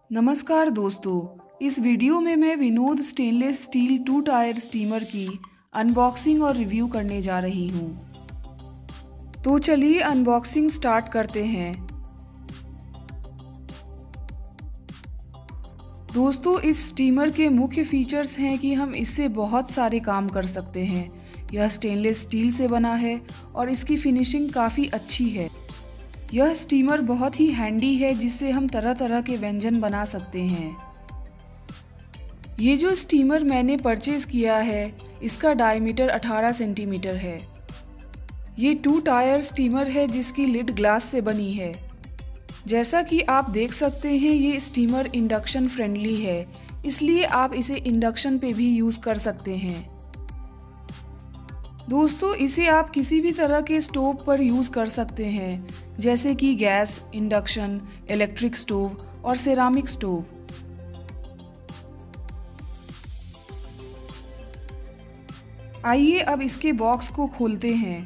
नमस्कार दोस्तों, इस वीडियो में मैं Vinod stainless steel 2 tier steamer की अनबॉक्सिंग और रिव्यू करने जा रही हूँ। तो चलिए अनबॉक्सिंग स्टार्ट करते हैं। दोस्तों, इस स्टीमर के मुख्य फीचर्स हैं कि हम इससे बहुत सारे काम कर सकते हैं। यह स्टेनलेस स्टील से बना है और इसकी फिनिशिंग काफ़ी अच्छी है। यह स्टीमर बहुत ही हैंडी है जिससे हम तरह तरह के व्यंजन बना सकते हैं। ये जो स्टीमर मैंने परचेज किया है इसका डायमीटर 18 सेंटीमीटर है। ये 2 टायर स्टीमर है जिसकी लिड ग्लास से बनी है। जैसा कि आप देख सकते हैं ये स्टीमर इंडक्शन फ्रेंडली है, इसलिए आप इसे इंडक्शन पे भी यूज़ कर सकते हैं। दोस्तों, इसे आप किसी भी तरह के स्टोव पर यूज़ कर सकते हैं, जैसे कि गैस, इंडक्शन, इलेक्ट्रिक स्टोव और सेरामिक स्टोव। आइए अब इसके बॉक्स को खोलते हैं।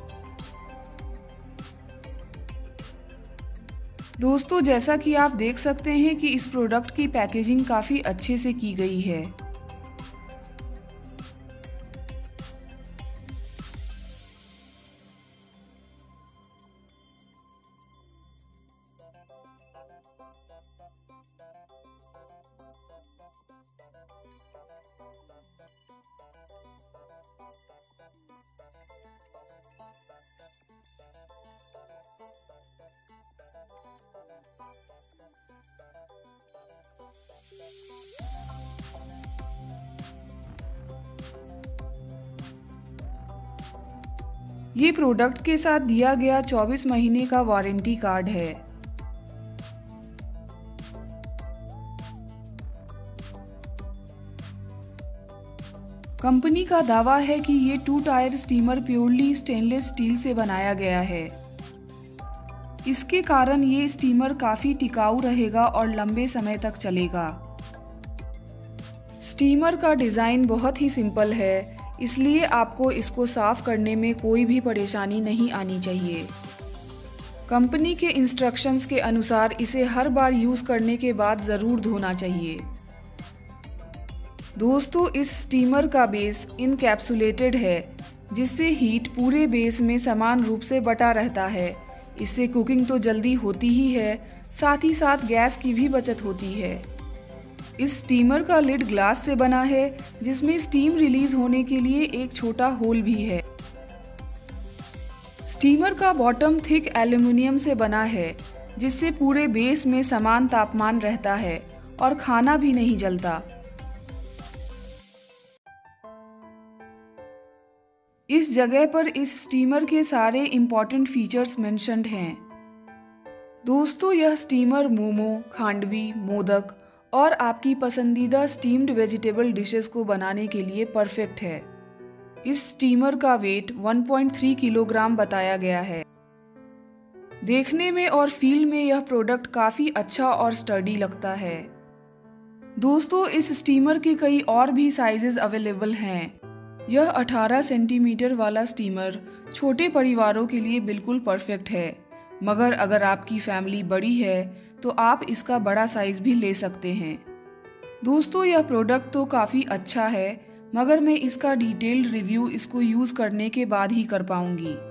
दोस्तों, जैसा कि आप देख सकते हैं कि इस प्रोडक्ट की पैकेजिंग काफ़ी अच्छे से की गई है। ये प्रोडक्ट के साथ दिया गया 24 महीने का वारंटी कार्ड है। कंपनी का दावा है कि ये 2 tier steamer purely stainless steel से बनाया गया है। इसके कारण ये स्टीमर काफ़ी टिकाऊ रहेगा और लंबे समय तक चलेगा। स्टीमर का डिज़ाइन बहुत ही सिंपल है, इसलिए आपको इसको साफ करने में कोई भी परेशानी नहीं आनी चाहिए। कंपनी के इंस्ट्रक्शंस के अनुसार इसे हर बार यूज़ करने के बाद ज़रूर धोना चाहिए। दोस्तों, इस स्टीमर का बेस इनकैप्सुलेटेड है, जिससे हीट पूरे बेस में समान रूप से बटा रहता है। इससे कुकिंग तो जल्दी होती ही है, साथ ही साथ गैस की भी बचत होती है। इस स्टीमर का लिड ग्लास से बना है, जिसमें स्टीम रिलीज होने के लिए एक छोटा होल भी है। स्टीमर का बॉटम थिक एल्युमिनियम से बना है, जिससे पूरे बेस में समान तापमान रहता है और खाना भी नहीं जलता। इस जगह पर इस स्टीमर के सारे इम्पॉर्टेंट फीचर्स मेंशन्ड हैं। दोस्तों, यह स्टीमर मोमो, खांडवी, मोदक और आपकी पसंदीदा स्टीम्ड वेजिटेबल डिशेस को बनाने के लिए परफेक्ट है। इस स्टीमर का वेट 1.3 किलोग्राम बताया गया है। देखने में और फील में यह प्रोडक्ट काफ़ी अच्छा और स्टर्डी लगता है। दोस्तों, इस स्टीमर के कई और भी साइजेस अवेलेबल हैं। यह 18 सेंटीमीटर वाला स्टीमर छोटे परिवारों के लिए बिल्कुल परफेक्ट है, मगर अगर आपकी फैमिली बड़ी है तो आप इसका बड़ा साइज़ भी ले सकते हैं। दोस्तों, यह प्रोडक्ट तो काफ़ी अच्छा है, मगर मैं इसका डिटेल्ड रिव्यू इसको यूज़ करने के बाद ही कर पाऊँगी।